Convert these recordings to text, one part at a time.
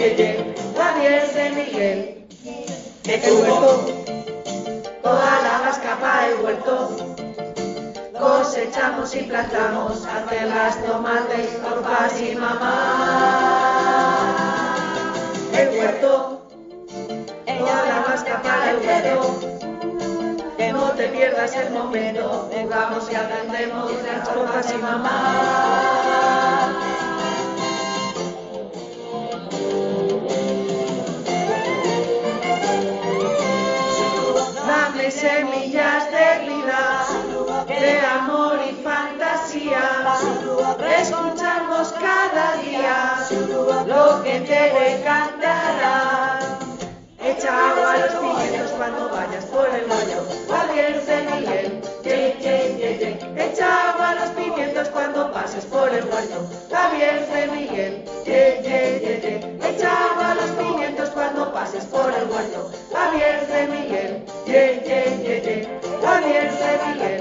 Javier de Miguel. El huerto, toda la vasca para el huerto. Cosechamos y plantamos, hacen las tomates, papás y mamá. El huerto, toda la vasca para el huerto. Que no te pierdas el momento, jugamos y aprendemos las papás y mamá. Dame semillas de vida, de amor y fantasía. Escuchamos cada día lo que te cantará. Echa agua a los pimientos cuando vayas por el rollo. Javier de Miguel, echa agua a los pimientos cuando pases por el huerto. Javier de Miguel, echa agua a los pimientos cuando pases por el huerto. Javier de Miguel, Javier de Miguel,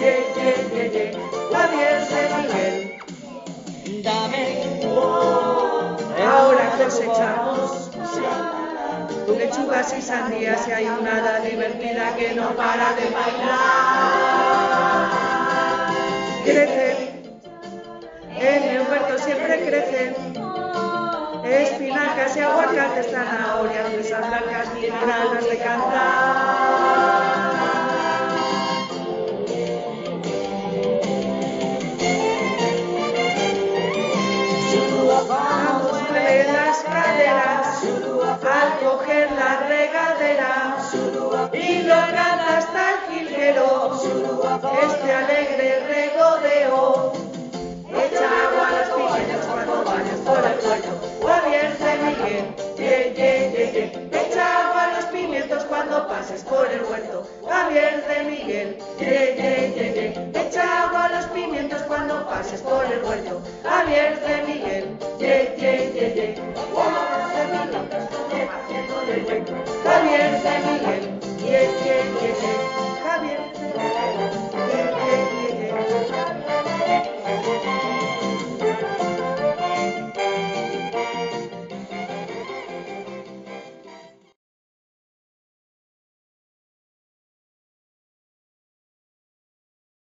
Javier de Miguel. Dame, ahora cosechamos lechugas y sandías y hay una hada divertida que no para de bailar. Crecen, en el huerto siempre crecen espinacas y aguacates, zanahorias, fresas blancas y ganas de cantar. Vamos de las caderas al coger la regadera y lograr hasta el jilguero este alegre regodeo. Echa agua a los pimientos cuando vayas por el huerto. Javier de Miguel, echa agua a los pimientos cuando pases por el huerto. Javier de Miguel, echa agua a los pimientos cuando pases por el huerto. Javier de Miguel, Javier de Miguel,